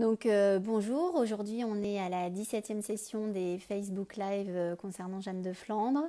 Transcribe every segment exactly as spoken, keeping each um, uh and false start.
Donc euh, bonjour, aujourd'hui on est à la dix-septième session des Facebook Live euh, concernant Jeanne de Flandre.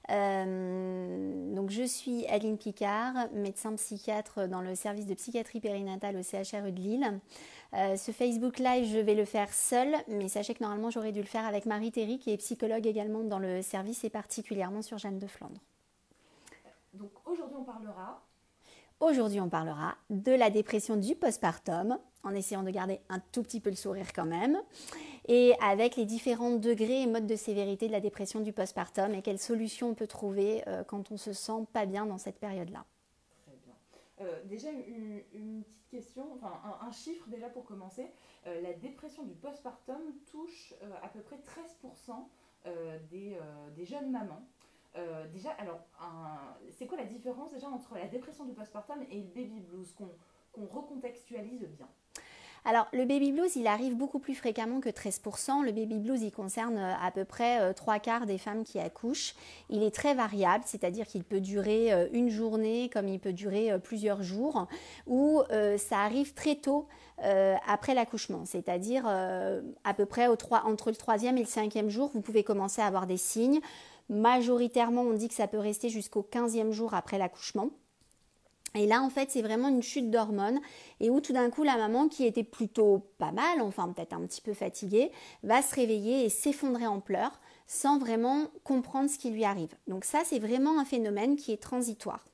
Euh, donc je suis Aline Picard, médecin psychiatre dans le service de psychiatrie périnatale au C H R U de Lille. Euh, ce Facebook Live je vais le faire seule, mais sachez que normalement j'aurais dû le faire avec Marie Théry qui est psychologue également dans le service et particulièrement sur Jeanne de Flandre. Donc aujourd'hui on parlera... Aujourd'hui, on parlera de la dépression du postpartum, en essayant de garder un tout petit peu le sourire quand même, et avec les différents degrés et modes de sévérité de la dépression du postpartum et quelles solutions on peut trouver euh, quand on se sent pas bien dans cette période-là. Très bien. Euh, déjà, une, une petite question, enfin un, un chiffre déjà pour commencer. Euh, la dépression du postpartum touche euh, à peu près treize pour cent euh, des, euh, des jeunes mamans. Euh, déjà, alors, un... c'est quoi la différence déjà entre la dépression du postpartum et le baby blues, qu'on qu'on recontextualise bien? Alors, le baby blues, il arrive beaucoup plus fréquemment que treize pour cent. Le baby blues, il concerne à peu près trois quarts des femmes qui accouchent. Il est très variable, c'est-à-dire qu'il peut durer une journée comme il peut durer plusieurs jours, ou euh, ça arrive très tôt euh, après l'accouchement, c'est-à-dire euh, à peu près au trois, entre le troisième et le cinquième jour, vous pouvez commencer à avoir des signes. Majoritairement, on dit que ça peut rester jusqu'au quinzième jour après l'accouchement. Et là, en fait, c'est vraiment une chute d'hormones et où tout d'un coup, la maman qui était plutôt pas mal, enfin peut-être un petit peu fatiguée, va se réveiller et s'effondrer en pleurs sans vraiment comprendre ce qui lui arrive. Donc ça, c'est vraiment un phénomène qui est transitoire.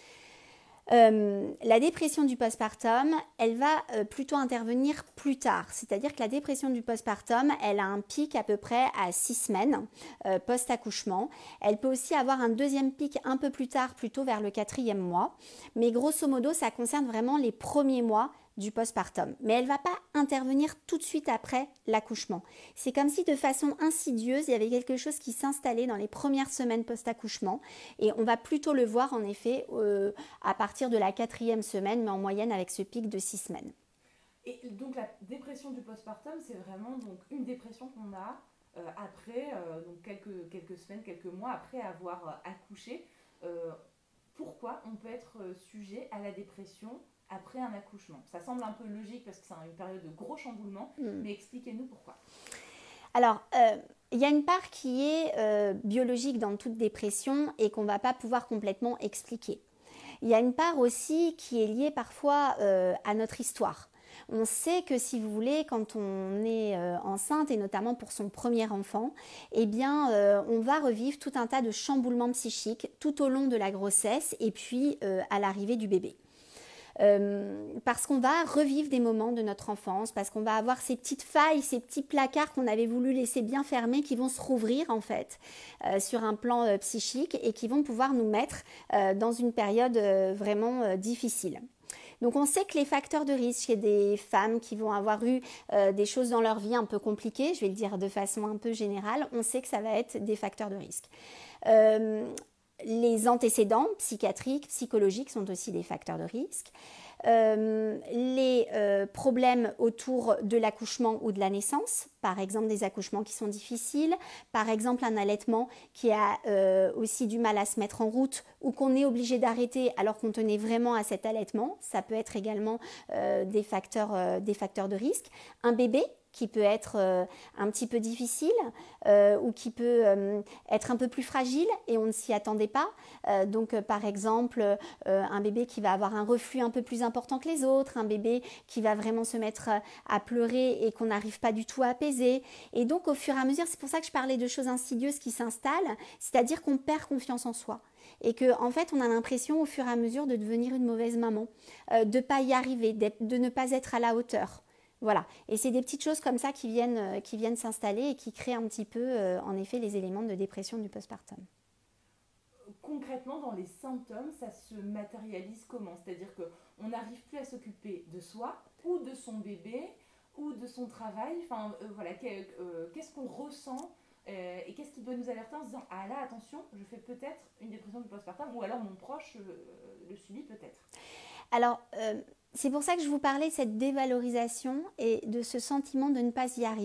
Euh, la dépression du postpartum, elle va euh, plutôt intervenir plus tard. C'est-à-dire que la dépression du postpartum, elle a un pic à peu près à six semaines euh, post-accouchement. Elle peut aussi avoir un deuxième pic un peu plus tard, plutôt vers le quatrième mois. Mais grosso modo, ça concerne vraiment les premiers mois du postpartum. Mais elle ne va pas intervenir tout de suite après l'accouchement. C'est comme si de façon insidieuse, il y avait quelque chose qui s'installait dans les premières semaines post-accouchement. Et on va plutôt le voir en effet euh, à partir de la quatrième semaine, mais en moyenne avec ce pic de six semaines. Et donc la dépression du postpartum, c'est vraiment donc une dépression qu'on a euh, après, euh, donc quelques, quelques semaines, quelques mois après avoir euh, accouché. Euh, pourquoi on peut être euh, sujet à la dépression après un accouchement? Ça semble un peu logique parce que c'est une période de gros chamboulement, mmh. mais expliquez-nous pourquoi. Alors, euh, il y a une part qui est euh, biologique dans toute dépression et qu'on ne va pas pouvoir complètement expliquer. Il y a une part aussi qui est liée parfois euh, à notre histoire. On sait que si vous voulez, quand on est euh, enceinte, et notamment pour son premier enfant, eh bien, euh, on va revivre tout un tas de chamboulements psychiques tout au long de la grossesse et puis euh, à l'arrivée du bébé. Euh, parce qu'on va revivre des moments de notre enfance, parce qu'on va avoir ces petites failles, ces petits placards qu'on avait voulu laisser bien fermés qui vont se rouvrir en fait euh, sur un plan euh, psychique et qui vont pouvoir nous mettre euh, dans une période euh, vraiment euh, difficile. Donc on sait que les facteurs de risque chez des femmes qui vont avoir eu euh, des choses dans leur vie un peu compliquées, je vais le dire de façon un peu générale, on sait que ça va être des facteurs de risque. Euh, Les antécédents psychiatriques, psychologiques sont aussi des facteurs de risque. Euh, les euh, problèmes autour de l'accouchement ou de la naissance, par exemple des accouchements qui sont difficiles, par exemple un allaitement qui a euh, aussi du mal à se mettre en route ou qu'on est obligé d'arrêter alors qu'on tenait vraiment à cet allaitement, ça peut être également euh, des facteurs, euh, des facteurs de risque. Un bébé qui peut être euh, un petit peu difficile euh, ou qui peut euh, être un peu plus fragile et on ne s'y attendait pas. Euh, donc euh, par exemple, euh, un bébé qui va avoir un reflux un peu plus important que les autres, un bébé qui va vraiment se mettre à pleurer et qu'on n'arrive pas du tout à apaiser. Et donc au fur et à mesure, c'est pour ça que je parlais de choses insidieuses qui s'installent, c'est-à-dire qu'on perd confiance en soi. Et qu'en en fait, on a l'impression au fur et à mesure de devenir une mauvaise maman, euh, de ne pas y arriver, de ne pas être à la hauteur. Voilà, et c'est des petites choses comme ça qui viennent, euh, qui viennent s'installer et qui créent un petit peu, euh, en effet, les éléments de dépression du postpartum. Concrètement, dans les symptômes, ça se matérialise comment? C'est-à-dire qu'on n'arrive plus à s'occuper de soi ou de son bébé ou de son travail. Enfin, euh, voilà, euh, qu'est-ce qu'on ressent euh, et qu'est-ce qui doit nous alerter en se disant « Ah là, attention, je fais peut-être une dépression du postpartum » ou alors mon proche euh, le subit peut-être. Alors, euh, c'est pour ça que je vous parlais de cette dévalorisation et de ce sentiment de ne pas y arriver.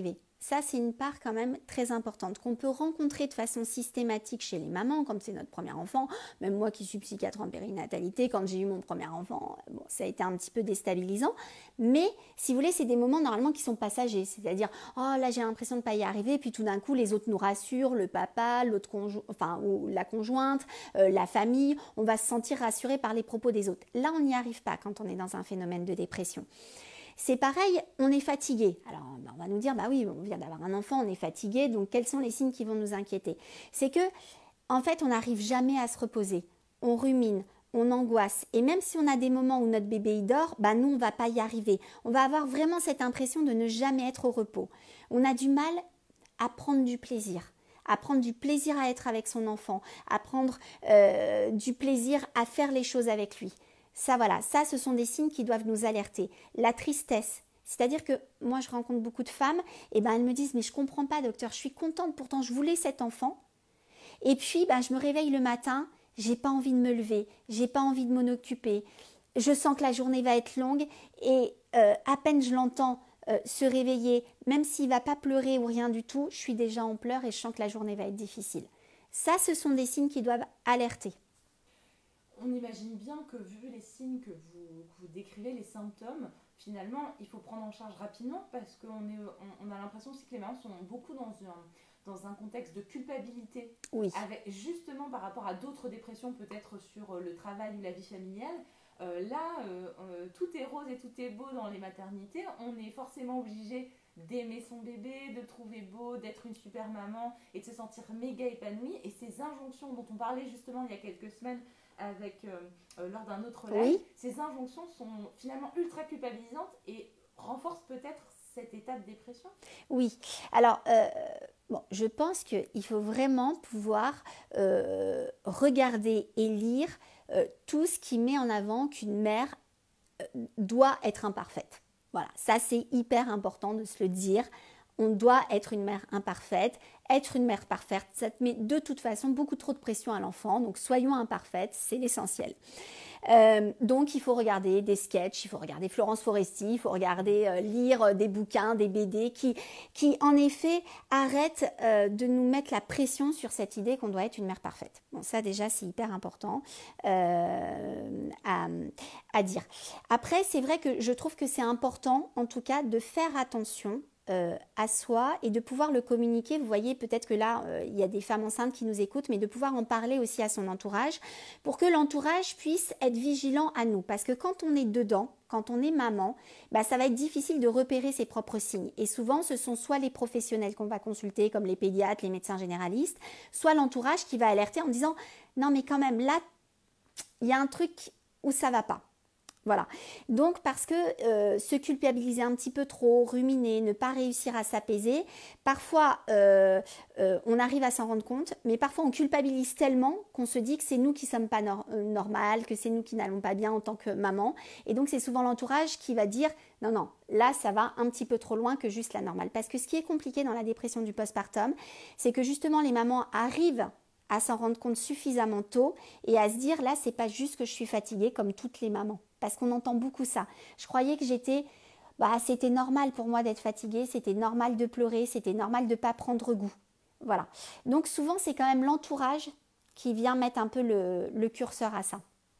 Ça, c'est une part quand même très importante qu'on peut rencontrer de façon systématique chez les mamans, comme c'est notre premier enfant. Même moi qui suis psychiatre en périnatalité, quand j'ai eu mon premier enfant, bon, ça a été un petit peu déstabilisant. Mais si vous voulez, c'est des moments normalement qui sont passagers. C'est-à-dire, oh là, j'ai l'impression de ne pas y arriver. Puis tout d'un coup, les autres nous rassurent, le papa, l'autre conjo- enfin, ou la conjointe, euh, la famille. On va se sentir rassuré par les propos des autres. Là, on n'y arrive pas quand on est dans un phénomène de dépression. C'est pareil, on est fatigué. Alors, on va nous dire, bah oui, on vient d'avoir un enfant, on est fatigué, donc quels sont les signes qui vont nous inquiéter? C'est que, en fait, on n'arrive jamais à se reposer. On rumine, on angoisse. Et même si on a des moments où notre bébé y dort, bah nous, on ne va pas y arriver. On va avoir vraiment cette impression de ne jamais être au repos. On a du mal à prendre du plaisir. À prendre du plaisir à être avec son enfant, à prendre euh, du plaisir à faire les choses avec lui. Ça, voilà, ça, ce sont des signes qui doivent nous alerter. La tristesse, c'est-à-dire que moi, je rencontre beaucoup de femmes, et ben elles me disent, mais je comprends pas, docteur, je suis contente, pourtant je voulais cet enfant. Et puis, ben, je me réveille le matin, j'ai pas envie de me lever, j'ai pas envie de m'en occuper. Je sens que la journée va être longue, et euh, à peine je l'entends euh, se réveiller, même s'il va pas pleurer ou rien du tout, je suis déjà en pleurs et je sens que la journée va être difficile. Ça, ce sont des signes qui doivent alerter. On imagine bien que vu les signes que vous, que vous décrivez, les symptômes, finalement, il faut prendre en charge rapidement parce qu'on est, on, on a l'impression aussi que les mamans sont beaucoup dans un, dans un contexte de culpabilité. Oui. Avec, justement par rapport à d'autres dépressions, peut-être sur le travail ou la vie familiale. Euh, là, euh, euh, tout est rose et tout est beau dans les maternités. On est forcément obligé d'aimer son bébé, de le trouver beau, d'être une super maman et de se sentir méga épanouie. Et ces injonctions dont on parlait justement il y a quelques semaines avec, euh, euh, lors d'un autre live, oui. Ces injonctions sont finalement ultra culpabilisantes et renforcent peut-être cet état de dépression. Oui, alors euh, bon, je pense qu'il faut vraiment pouvoir euh, regarder et lire euh, tout ce qui met en avant qu'une mère euh, doit être imparfaite. Voilà, ça c'est hyper important de se le dire. On doit être une mère imparfaite. Être une mère parfaite, ça te met de toute façon beaucoup trop de pression à l'enfant. Donc soyons imparfaites, c'est l'essentiel. Euh, donc il faut regarder des sketchs, il faut regarder Florence Foresti, il faut regarder, euh, lire des bouquins, des B D qui, qui en effet arrêtent euh, de nous mettre la pression sur cette idée qu'on doit être une mère parfaite. Bon, ça déjà c'est hyper important euh, à, à dire. Après c'est vrai que je trouve que c'est important en tout cas de faire attention Euh, à soi et de pouvoir le communiquer. Vous voyez, peut-être que là, euh, il y a des femmes enceintes qui nous écoutent, mais de pouvoir en parler aussi à son entourage pour que l'entourage puisse être vigilant à nous. Parce que quand on est dedans, quand on est maman, bah, ça va être difficile de repérer ses propres signes. Et souvent, ce sont soit les professionnels qu'on va consulter, comme les pédiatres, les médecins généralistes, soit l'entourage qui va alerter en disant « Non, mais quand même, là, il y a un truc où ça ne va pas ». Voilà, donc parce que euh, se culpabiliser un petit peu trop, ruminer, ne pas réussir à s'apaiser, parfois euh, euh, on arrive à s'en rendre compte, mais parfois on culpabilise tellement qu'on se dit que c'est nous qui ne sommes pas nor- euh, normales, que c'est nous qui n'allons pas bien en tant que maman, et donc c'est souvent l'entourage qui va dire non, non, là ça va un petit peu trop loin que juste la normale. Parce que ce qui est compliqué dans la dépression du postpartum, c'est que justement les mamans arrivent à s'en rendre compte suffisamment tôt et à se dire là c'est pas juste que je suis fatiguée comme toutes les mamans, parce qu'on entend beaucoup ça. Je croyais que j'étais, bah c'était normal pour moi d'être fatiguée, c'était normal de pleurer, c'était normal de pas prendre goût. Voilà. Donc souvent c'est quand même l'entourage qui vient mettre un peu le, le curseur à ça.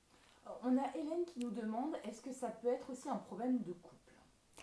On a Hélène qui nous demande, est-ce que ça peut être aussi un problème de couple?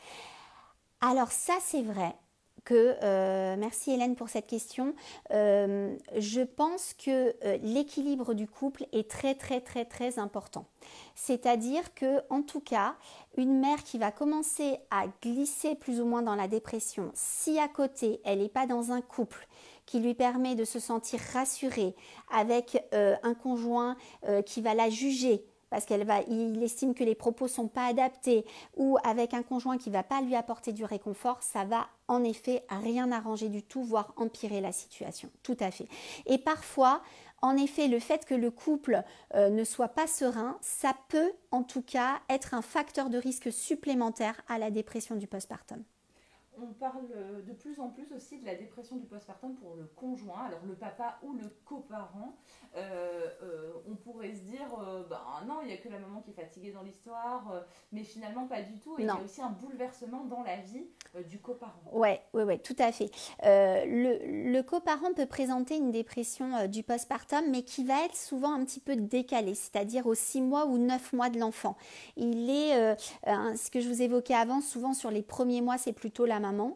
Alors ça c'est vrai. Que, euh, merci Hélène pour cette question. Euh, je pense que euh, l'équilibre du couple est très très très très important. C'est-à-dire que en tout cas, une mère qui va commencer à glisser plus ou moins dans la dépression, si à côté elle n'est pas dans un couple qui lui permet de se sentir rassurée avec euh, un conjoint euh, qui va la juger, parce qu'il va, il estime que les propos ne sont pas adaptés, ou avec un conjoint qui ne va pas lui apporter du réconfort, ça va en effet rien arranger du tout, voire empirer la situation. Tout à fait. Et parfois, en effet, le fait que le couple euh, ne soit pas serein, ça peut en tout cas être un facteur de risque supplémentaire à la dépression du postpartum. on parle de plus en plus aussi de la dépression du postpartum pour le conjoint, alors le papa ou le coparent. Euh, euh, on pourrait se dire, euh, bah, non, il n'y a que la maman qui est fatiguée dans l'histoire, euh, mais finalement pas du tout. Et il y a aussi un bouleversement dans la vie euh, du coparent. Oui, ouais, ouais, tout à fait. Euh, le, le coparent peut présenter une dépression euh, du postpartum, mais qui va être souvent un petit peu décalée, c'est-à-dire aux six mois ou neuf mois de l'enfant. Il est, euh, euh, ce que je vous évoquais avant, souvent sur les premiers mois, c'est plutôt la maman.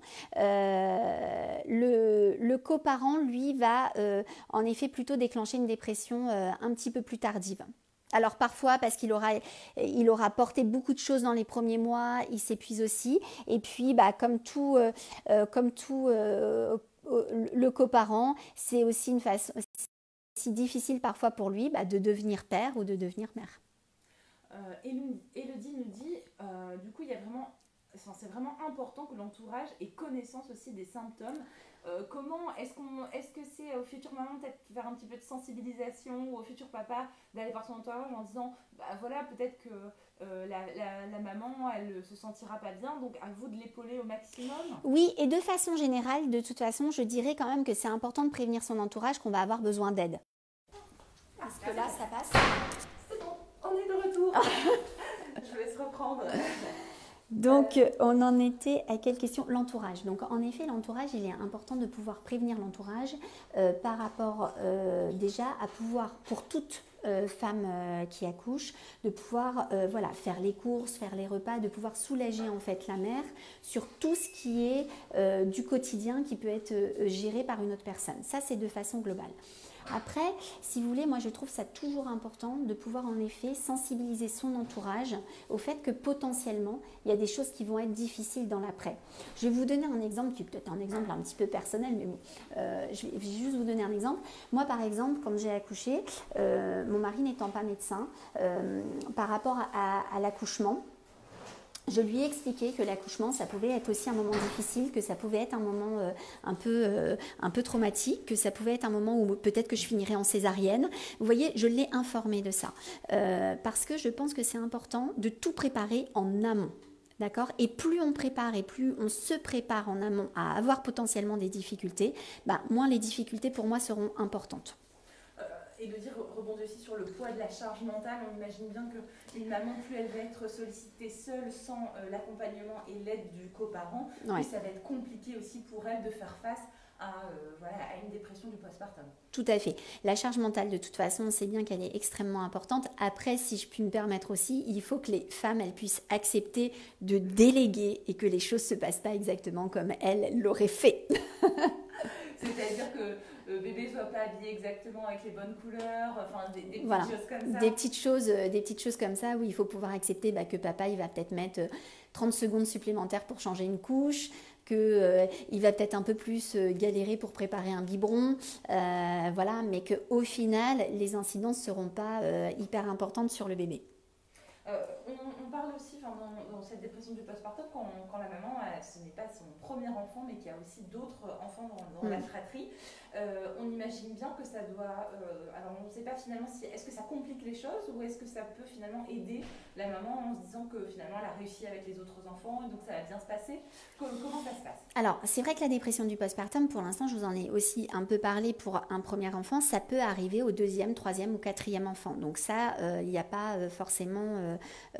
Euh, le, le coparent, lui, va euh, en effet plutôt déclencher une dépression euh, un petit peu plus tardive. Alors parfois parce qu'il aura, il aura porté beaucoup de choses dans les premiers mois, il s'épuise aussi. Et puis bah, comme tout, euh, comme tout euh, le coparent, c'est aussi une façon si difficile parfois pour lui bah, de devenir père ou de devenir mère. Euh, Élodie nous dit, euh, du coup il y a vraiment, enfin, c'est vraiment important que l'entourage ait connaissance aussi des symptômes. Euh, comment est-ce qu'on, est-ce que c'est aux futures mamans peut-être faire un petit peu de sensibilisation ou au futur papa d'aller voir son entourage en disant bah voilà peut-être que euh, la, la, la maman elle se sentira pas bien donc à vous de l'épauler au maximum. Oui, et de façon générale de toute façon je dirais quand même que c'est important de prévenir son entourage qu'on va avoir besoin d'aide. Parce que là ça passe. C'est bon, on est de retour. Je vous laisse reprendre. Donc, on en était à quelle question? L'entourage. Donc, en effet, l'entourage, il est important de pouvoir prévenir l'entourage euh, par rapport euh, déjà à pouvoir, pour toute euh, femme euh, qui accouche, de pouvoir euh, voilà, faire les courses, faire les repas, de pouvoir soulager en fait la mère sur tout ce qui est euh, du quotidien qui peut être euh, géré par une autre personne. Ça, c'est de façon globale. Après, si vous voulez, moi je trouve ça toujours important de pouvoir en effet sensibiliser son entourage au fait que potentiellement, il y a des choses qui vont être difficiles dans l'après. Je vais vous donner un exemple qui est peut-être un exemple un petit peu personnel, mais bon, euh, je vais juste vous donner un exemple. Moi par exemple, quand j'ai accouché, euh, mon mari n'étant pas médecin, euh, par rapport à, à l'accouchement, je lui ai expliqué que l'accouchement, ça pouvait être aussi un moment difficile, que ça pouvait être un moment euh, un, peu, euh, un peu traumatique, que ça pouvait être un moment où peut-être que je finirais en césarienne. Vous voyez, je l'ai informé de ça. Euh, parce que je pense que c'est important de tout préparer en amont. D'accord ? Et plus on prépare et plus on se prépare en amont à avoir potentiellement des difficultés, bah, moins les difficultés pour moi seront importantes. Élodie rebondit aussi sur le poids de la charge mentale. On imagine bien qu'une maman, plus elle va être sollicitée seule, sans euh, l'accompagnement et l'aide du coparent, ouais. Plus ça va être compliqué aussi pour elle de faire face à, euh, voilà, à une dépression du postpartum. Tout à fait. La charge mentale, de toute façon, on sait bien qu'elle est extrêmement importante. Après, si je puis me permettre aussi, il faut que les femmes, elles puissent accepter de déléguer et que les choses ne se passent pas exactement comme elles l'auraient fait. C'est-à-dire que le bébé ne soit pas habillé exactement avec les bonnes couleurs, enfin des, des petites voilà. choses comme ça. Des petites choses, des petites choses comme ça, oui, il faut pouvoir accepter bah, que papa, il va peut-être mettre trente secondes supplémentaires pour changer une couche, qu'il euh, va peut-être un peu plus euh, galérer pour préparer un biberon, euh, voilà, mais qu'au final, les incidences ne seront pas euh, hyper importantes sur le bébé. Euh, on, on parle aussi dans, dans cette dépression du postpartum quand, quand la maman, elle, ce n'est pas son premier enfant, mais qu'il y a aussi d'autres enfants dans, dans mmh. la fratrie. Euh, on imagine bien que ça doit... Euh, alors on ne sait pas finalement si... Est-ce que ça complique les choses ou est-ce que ça peut finalement aider la maman en se disant que finalement elle a réussi avec les autres enfants et donc ça va bien se passer? Comment, comment ça se passe? Alors c'est vrai que la dépression du postpartum, pour l'instant je vous en ai aussi un peu parlé pour un premier enfant, ça peut arriver au deuxième, troisième ou quatrième enfant. Donc ça, il euh, n'y a pas euh, forcément... Euh,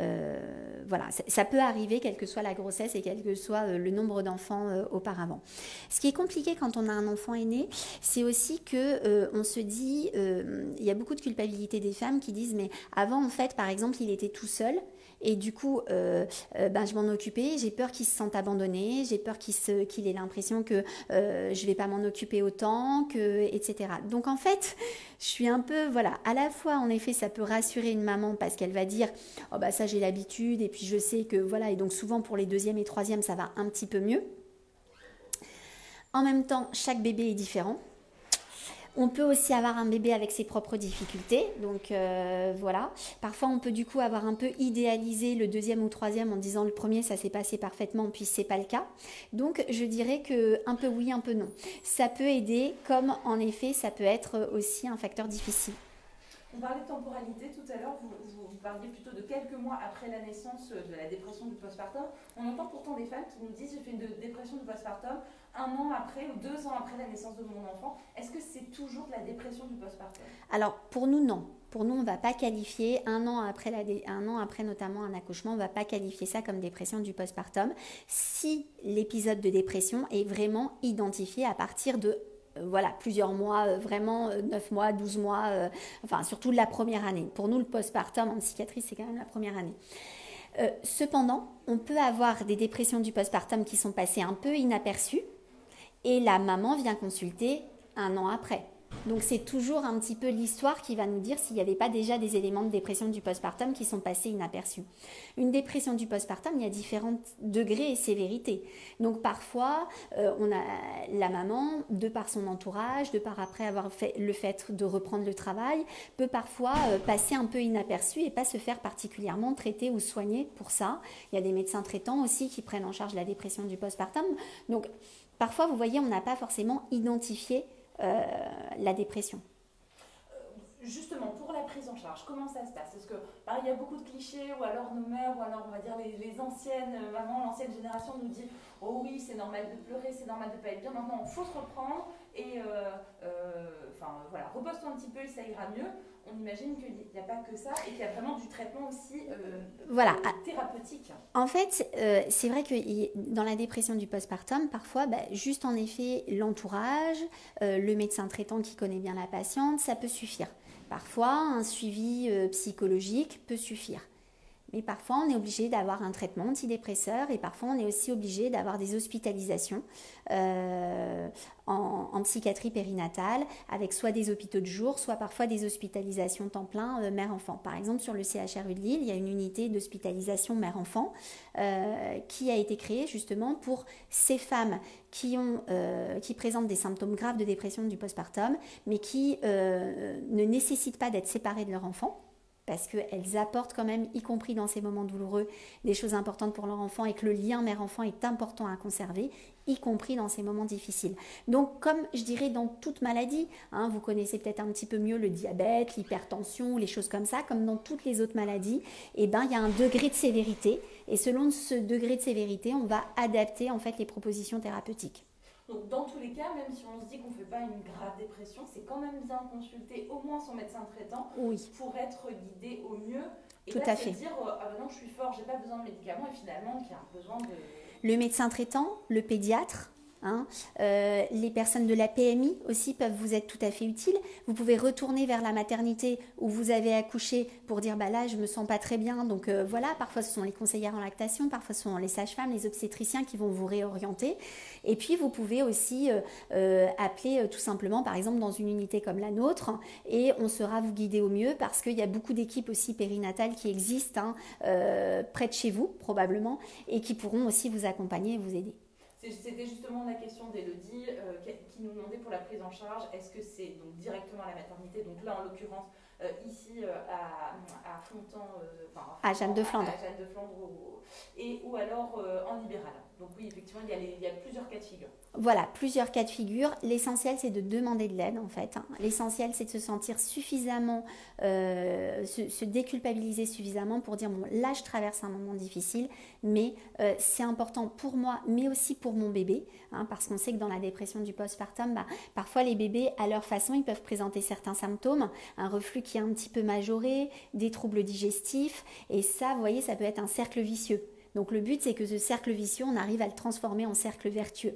euh, voilà, ça, ça peut arriver quelle que soit la grossesse et quel que soit euh, le nombre d'enfants euh, auparavant. Ce qui est compliqué quand on a un enfant aîné, c'est aussi que euh, on se dit, euh, il y a beaucoup de culpabilité des femmes qui disent mais avant en fait par exemple il était tout seul et du coup euh, euh, ben, je m'en occupais, j'ai peur qu'il se sente abandonné, j'ai peur qu'il, se, qu'il ait l'impression que euh, je vais pas m'en occuper autant, que, et cetera. Donc en fait je suis un peu, voilà, à la fois en effet ça peut rassurer une maman parce qu'elle va dire oh bah ça j'ai l'habitude et puis je sais que voilà, et donc souvent pour les deuxièmes et troisièmes ça va un petit peu mieux. En même temps chaque bébé est différent. On peut aussi avoir un bébé avec ses propres difficultés, donc euh, voilà. Parfois, on peut du coup avoir un peu idéalisé le deuxième ou troisième en disant le premier, ça s'est passé parfaitement, puis c'est pas le cas. Donc, je dirais que un peu oui, un peu non. Ça peut aider, comme en effet, ça peut être aussi un facteur difficile. On parlait de temporalité tout à l'heure, vous, vous, vous parliez plutôt de quelques mois après la naissance de la dépression du postpartum. On entend pourtant des femmes qui nous disent j'ai fait une dépression du postpartum un an après ou deux ans après la naissance de mon enfant. Est-ce que c'est toujours de la dépression du postpartum? Alors pour nous non. Pour nous, on ne va pas qualifier, un an après, la dé... un an après notamment un accouchement, on ne va pas qualifier ça comme dépression du postpartum si l'épisode de dépression est vraiment identifié à partir de euh, voilà, plusieurs mois, euh, vraiment euh, neuf mois, douze mois, euh, enfin surtout la première année. Pour nous, le postpartum en psychiatrie, c'est quand même la première année. Euh, cependant, on peut avoir des dépressions du postpartum qui sont passées un peu inaperçues et la maman vient consulter un an après. Donc c'est toujours un petit peu l'histoire qui va nous dire s'il n'y avait pas déjà des éléments de dépression du postpartum qui sont passés inaperçus. Une dépression du postpartum, il y a différents degrés et sévérités. Donc parfois, euh, on a la maman, de par son entourage, de par après avoir fait le fait de reprendre le travail, peut parfois euh, passer un peu inaperçu et pas se faire particulièrement traiter ou soigner pour ça. Il y a des médecins traitants aussi qui prennent en charge la dépression du postpartum. Donc parfois, vous voyez, on n'a pas forcément identifié Euh, la dépression. Justement, pour la prise en charge, comment ça se passe? Parce que bah, il y a beaucoup de clichés, ou alors nos mères, ou alors on va dire les, les anciennes mamans, l'ancienne génération nous dit oh oui, c'est normal de pleurer, c'est normal de ne pas être bien, maintenant il faut se reprendre et euh, euh, enfin voilà, repose-toi un petit peu et ça ira mieux. On imagine qu'il n'y a pas que ça et qu'il y a vraiment du traitement aussi euh, voilà. euh, thérapeutique. En fait, euh, c'est vrai que dans la dépression du postpartum, parfois, bah, juste en effet, l'entourage, euh, le médecin traitant qui connaît bien la patiente, ça peut suffire. Parfois, un suivi euh, psychologique peut suffire. Mais parfois, on est obligé d'avoir un traitement antidépresseur et parfois, on est aussi obligé d'avoir des hospitalisations euh, en, en psychiatrie périnatale avec soit des hôpitaux de jour, soit parfois des hospitalisations temps plein euh, mère-enfant. Par exemple, sur le C H R U de Lille, il y a une unité d'hospitalisation mère-enfant euh, qui a été créée justement pour ces femmes qui, ont, euh, qui présentent des symptômes graves de dépression du postpartum, mais qui euh, ne nécessitent pas d'être séparées de leur enfant, parce qu'elles apportent quand même, y compris dans ces moments douloureux, des choses importantes pour leur enfant et que le lien mère-enfant est important à conserver, y compris dans ces moments difficiles. Donc, comme je dirais dans toute maladie, hein, vous connaissez peut-être un petit peu mieux le diabète, l'hypertension, les choses comme ça, comme dans toutes les autres maladies, eh ben, il y a un degré de sévérité et selon ce degré de sévérité, on va adapter en fait les propositions thérapeutiques. Donc dans tous les cas, même si on se dit qu'on ne fait pas une grave dépression, c'est quand même bien consulter au moins son médecin traitant oui. pour être guidé au mieux et Tout là à se fait. dire ah ben non je suis fort, j'ai pas besoin de médicaments et finalement qu'il y a un besoin de... Le médecin traitant, le pédiatre, Hein. Euh, les personnes de la P M I aussi peuvent vous être tout à fait utiles. Vous pouvez retourner vers la maternité où vous avez accouché pour dire bah là je me sens pas très bien, donc euh, voilà, parfois ce sont les conseillères en lactation, parfois ce sont les sages-femmes, les obstétriciens qui vont vous réorienter. Et puis vous pouvez aussi euh, euh, appeler euh, tout simplement par exemple dans une unité comme la nôtre et on saura vous guider au mieux parce qu'il y a beaucoup d'équipes aussi périnatales qui existent hein, euh, près de chez vous probablement et qui pourront aussi vous accompagner et vous aider. C'était justement la question d'Elodie euh, qui nous demandait pour la prise en charge, est-ce que c'est donc directement à la maternité, donc là en l'occurrence euh, ici euh, à, à Fontan, euh, enfin à, à Jeanne de Flandre, à, à Jeanne de Flandre ou, et, ou alors euh, en libéral. Donc oui, effectivement, il y, a les, il y a plusieurs cas de figure. Voilà, plusieurs cas de figure. L'essentiel, c'est de demander de l'aide, en fait. L'essentiel, c'est de se sentir suffisamment, euh, se, se déculpabiliser suffisamment pour dire, bon, là, je traverse un moment difficile, mais euh, c'est important pour moi, mais aussi pour mon bébé, hein, parce qu'on sait que dans la dépression du postpartum, bah, parfois, les bébés, à leur façon, ils peuvent présenter certains symptômes, un reflux qui est un petit peu majoré, des troubles digestifs, et ça, vous voyez, ça peut être un cercle vicieux. Donc, le but, c'est que ce cercle vicieux, on arrive à le transformer en cercle vertueux.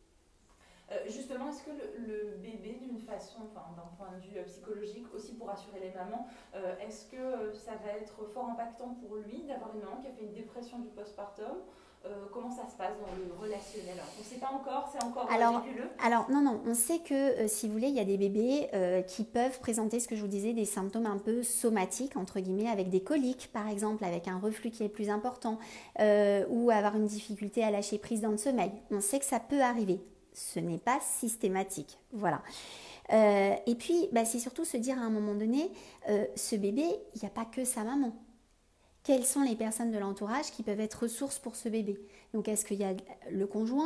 Euh, justement, est-ce que le, le bébé, d'une façon, enfin, d'un point de vue psychologique, aussi pour rassurer les mamans, euh, est-ce que euh, ça va être fort impactant pour lui d'avoir une maman qui a fait une dépression du postpartum? Euh, comment ça se passe dans le relationnel? On ne sait pas encore, c'est encore alors, nébuleux. Alors, non, non, on sait que, euh, si vous voulez, il y a des bébés euh, qui peuvent présenter, ce que je vous disais, des symptômes un peu somatiques, entre guillemets, avec des coliques, par exemple, avec un reflux qui est plus important, euh, ou avoir une difficulté à lâcher prise dans le sommeil. On sait que ça peut arriver. Ce n'est pas systématique, voilà. Euh, et puis, bah, c'est surtout se dire à un moment donné, euh, ce bébé, il n'y a pas que sa maman. Quelles sont les personnes de l'entourage qui peuvent être ressources pour ce bébé? Donc, est-ce qu'il y a le conjoint,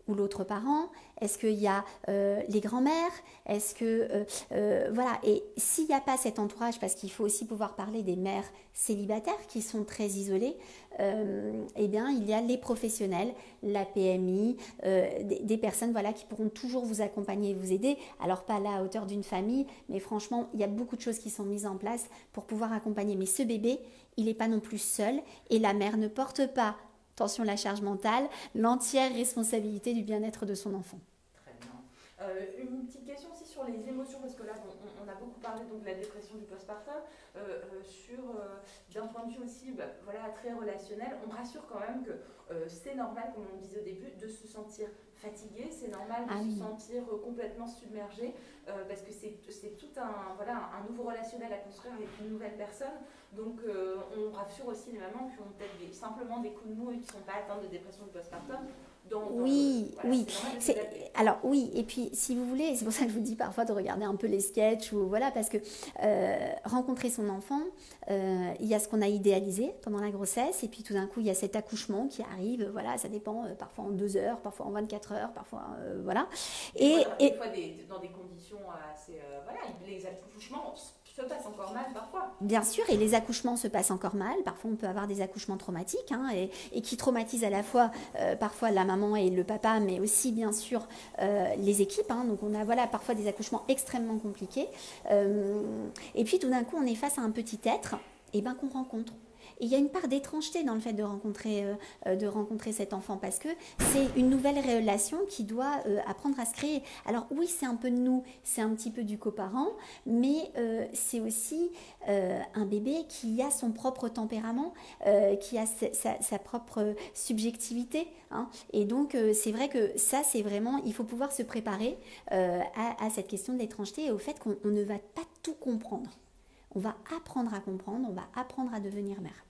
ou l'autre parent? Est-ce qu'il y a euh, les grands-mères? Est-ce que... Euh, euh, voilà, et s'il n'y a pas cet entourage, parce qu'il faut aussi pouvoir parler des mères célibataires qui sont très isolées, euh, eh bien, il y a les professionnels, la P M I, euh, des, des personnes voilà, qui pourront toujours vous accompagner et vous aider. Alors, pas à la hauteur d'une famille, mais franchement, il y a beaucoup de choses qui sont mises en place pour pouvoir accompagner. Mais ce bébé, il n'est pas non plus seul et la mère ne porte pas, attention la charge mentale, l'entière responsabilité du bien-être de son enfant. Très bien. Euh, une petite question aussi sur les émotions, parce que là, on, on a beaucoup parlé donc, de la dépression du postpartum, euh, euh, sur, euh, d'un point de vue aussi bah, voilà, très relationnel, on rassure quand même que euh, c'est normal, comme on disait au début, de se sentir fatigué, c'est normal de ah, se oui. sentir euh, complètement submergé, euh, parce que c'est, c'est tout un, voilà, un, un nouveau relationnel à construire avec une nouvelle personne. Donc euh, on rassure aussi les mamans qui ont peut-être des, simplement des coups de mou et qui ne sont pas atteintes de dépression du postpartum. Dans, dans oui, le, voilà, oui. C'est, alors oui, et puis si vous voulez, c'est pour ça que je vous dis parfois de regarder un peu les sketchs ou voilà, parce que euh, rencontrer son enfant, euh, il y a ce qu'on a idéalisé pendant la grossesse, et puis tout d'un coup il y a cet accouchement qui arrive, voilà, ça dépend euh, parfois en deux heures, parfois en vingt-quatre heures, parfois euh, voilà. Et, et, voilà, et des fois des, dans des conditions assez, euh, voilà, les accouchements se passe encore mal parfois. Bien sûr, et les accouchements se passent encore mal. Parfois, on peut avoir des accouchements traumatiques hein, et, et qui traumatisent à la fois euh, parfois la maman et le papa, mais aussi bien sûr euh, les équipes. Hein. Donc, on a voilà parfois des accouchements extrêmement compliqués. Euh, et puis, tout d'un coup, on est face à un petit être et ben qu'on rencontre. Et il y a une part d'étrangeté dans le fait de rencontrer, euh, de rencontrer cet enfant parce que c'est une nouvelle relation qui doit euh, apprendre à se créer. Alors oui, c'est un peu de nous, c'est un petit peu du coparent, mais euh, c'est aussi euh, un bébé qui a son propre tempérament, euh, qui a sa, sa, sa propre subjectivité. Hein. Et donc euh, c'est vrai que ça, c'est vraiment, il faut pouvoir se préparer euh, à, à cette question de l'étrangeté et au fait qu'on ne va pas tout comprendre. On va apprendre à comprendre, on va apprendre à devenir mère.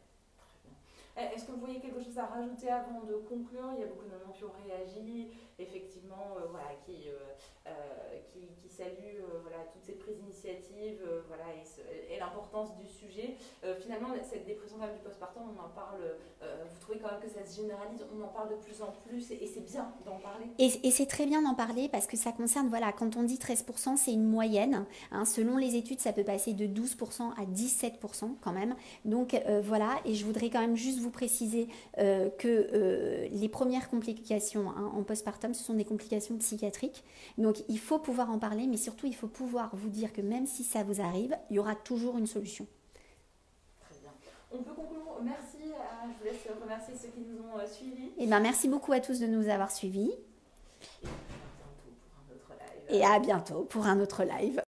Est-ce que vous voyez quelque chose à rajouter avant de conclure? Il y a beaucoup de mamans qui ont réagi, effectivement, euh, voilà, qui, euh, euh, qui, qui saluent euh, voilà, toutes ces prises d'initiative euh, voilà, et, ce, et l'importance du sujet. Euh, finalement, cette dépression du postpartum, on en parle, euh, vous trouvez quand même que ça se généralise, on en parle de plus en plus et, et c'est bien d'en parler. Et, et c'est très bien d'en parler parce que ça concerne, voilà, quand on dit treize pour cent, c'est une moyenne. Hein, selon les études, ça peut passer de douze pour cent à dix-sept pour cent quand même. Donc euh, voilà, et je voudrais quand même juste vous préciser euh, que euh, les premières complications hein, en postpartum, ce sont des complications psychiatriques. Donc il faut pouvoir en parler, mais surtout il faut pouvoir vous dire que même si ça vous arrive, il y aura toujours une solution. Très bien. On peut conclure. Merci. À, je vous laisse remercier ceux qui nous ont euh, suivis. Et ben merci beaucoup à tous de nous avoir suivis. Et à bientôt pour un autre live. Et à bientôt pour un autre live.